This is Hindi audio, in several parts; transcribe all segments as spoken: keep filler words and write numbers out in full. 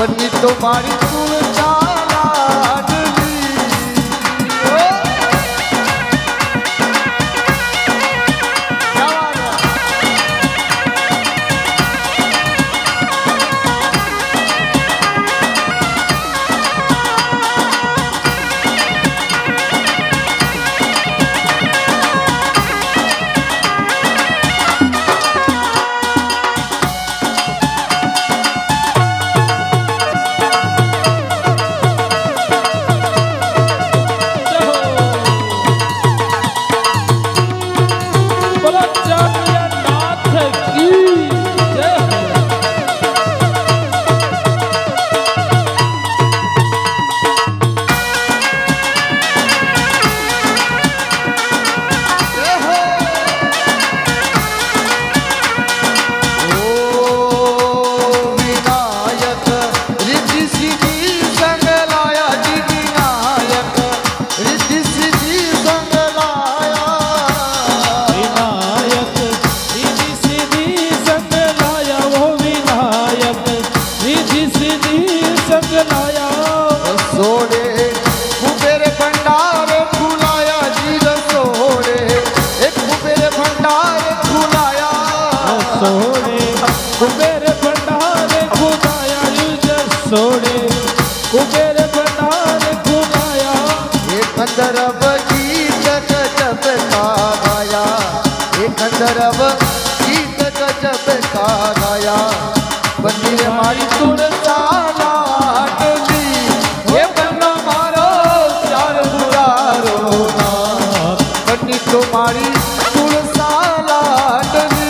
बनी तुम्हारी तुलसा लाडली। कुबेर भंडारे खुदाया सोने कुबेर भंडारे खुदाया। ये कंदरव गीत गजब का गाया, ये कंदरव गीत गजब का गाया। बनी हमारी तुलसा लाडली, ये बनो मारो चार बुरारो ना। बनी तुम्हारी तुलसा लाडली।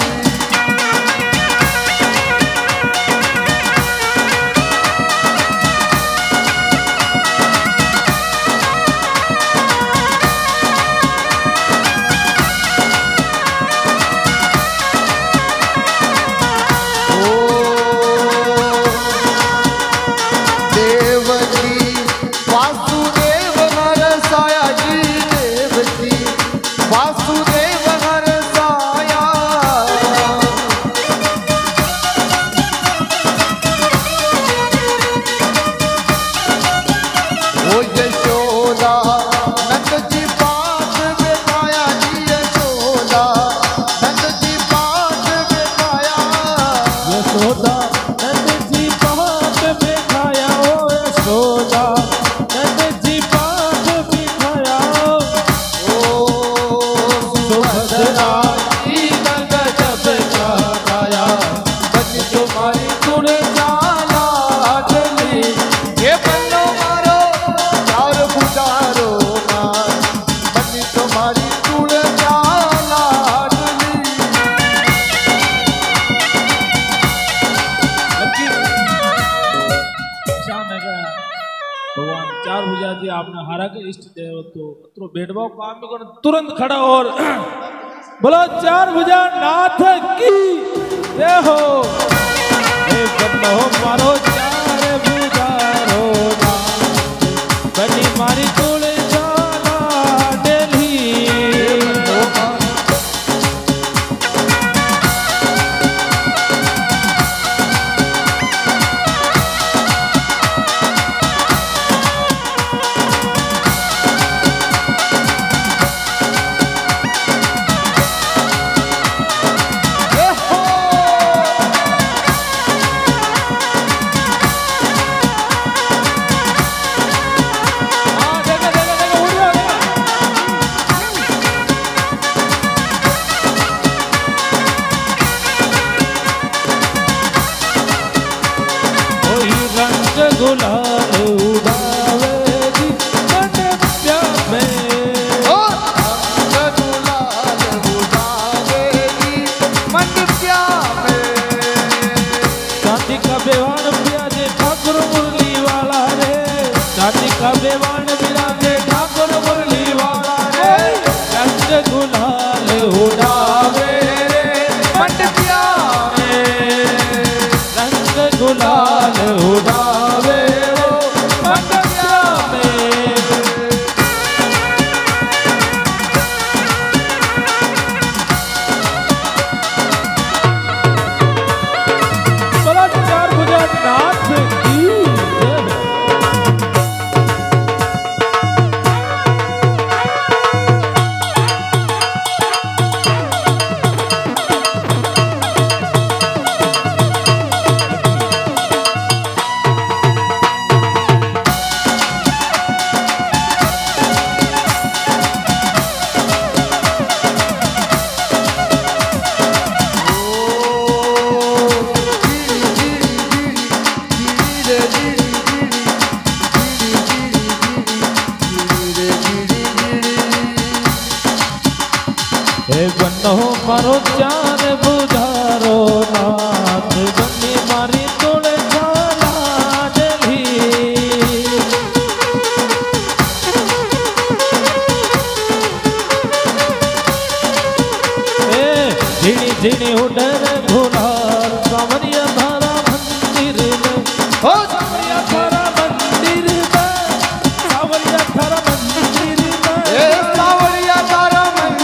भगवान चार भुजा जी आपने हारा के इष्ट देव तो तो भेदभाव काम में करो तुरंत खड़ा और बोलो चार भुजा नाथ की जय हो। ए बन्नो मारो चार भुजा रो नाथ बनी मारी तुलसा लाडली। गुलाल उड़ावेगी मन प्यार में, ओ गुलाल उड़ावेगी मन प्यार में। शादी का बेवान बिराजे ठाकुर मुरली वाला रे, शादी का बेवान बिराजे ठाकुर मुरली वाला रे। रंग गुलाल उड़ावे रे मन प्यार में, रंग गुलाल उड़ावे नाथ की बनो मारो चार बुझारो नाथ बनी मारी तोड़े छाला डली ए झिणी झिणी उडर घोलार सावरिया धारा मंदिर में हो सावरिया धारा मंदिर में सावरिया धारा मंदिर में ए सावरिया धारा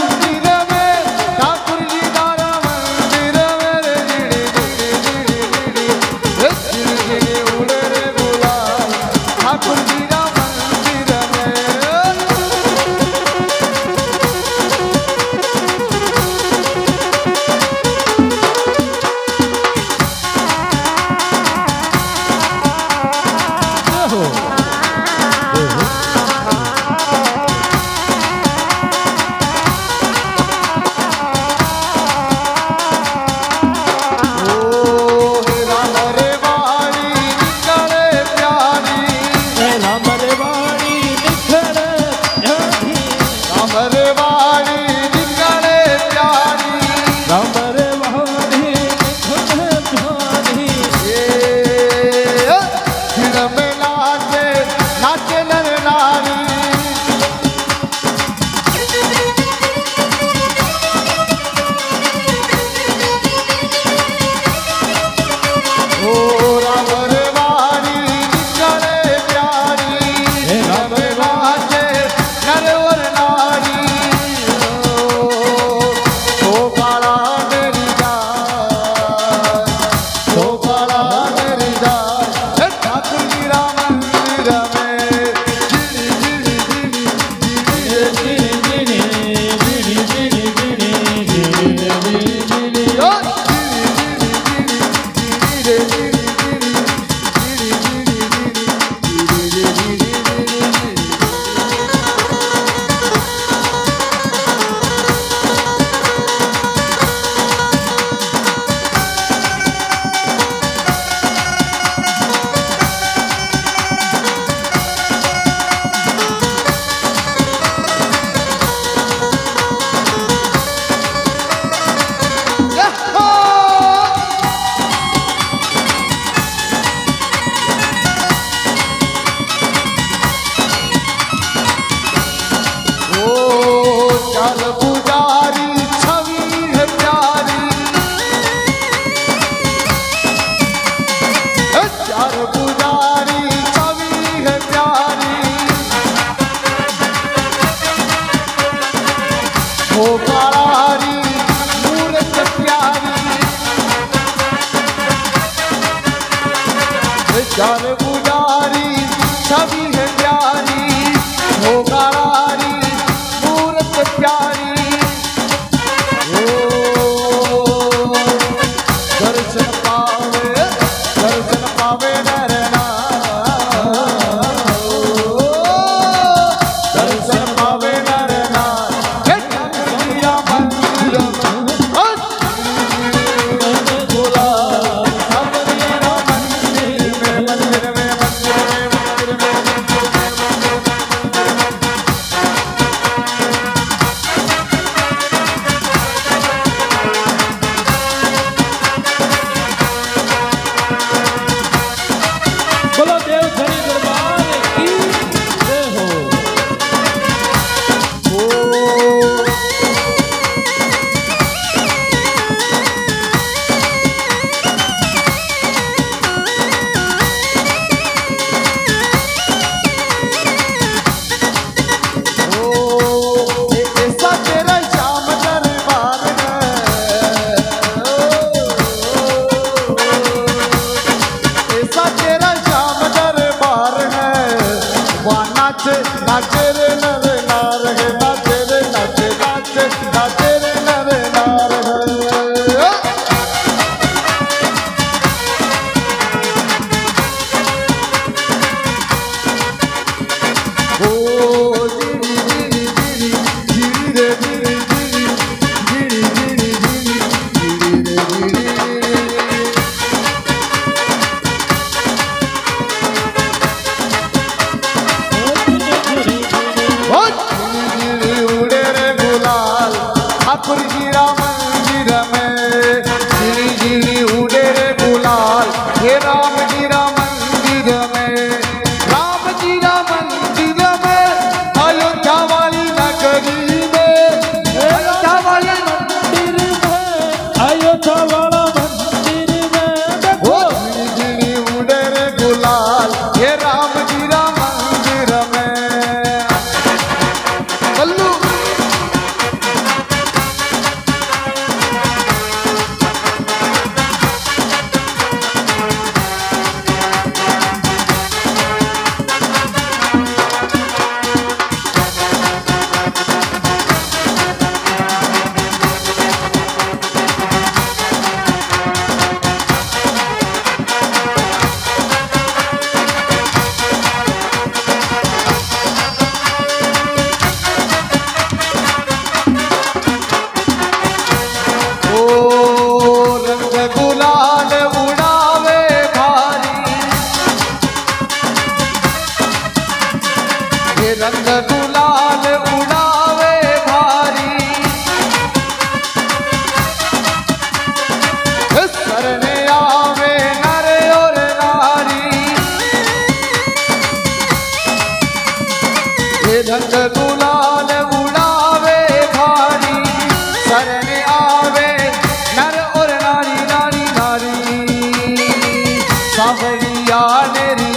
चार पुजारी छवि है प्यारी हो गारी मूरत प्यारी ओ दर्शन पावे दर्शन पावे नरना दर्शन पावे नरना मेरा मंदिर नाचे रे नर नार है नाचे रे नाचे नाचे नाचे रे नर नार है ओ जीरी जीरी जीरी जीरी रे जीरी जीरी जीरी जीरी जीरी जीरी रे जीरी ठाकुर जी राम मंदिर में झिरी झिरी उड़े रे गुलाल हे राम जी राम मंदिर में राम जी राम मंदिर में अयोध्या वाली नगरी में अयोध्या वाली मंदिर में अयोध्या वाला मंदिर में वो झिरी झिरी उड़े रे गुलाल हे राम जी राम मंदिर में बल्लू रंग गुलाल उड़ावे भारी सरने आवे नर और नारी ये रंग गुलाल उड़ावे भारी सरने आवे नर और नारी नारी नारी सावरिया नेरी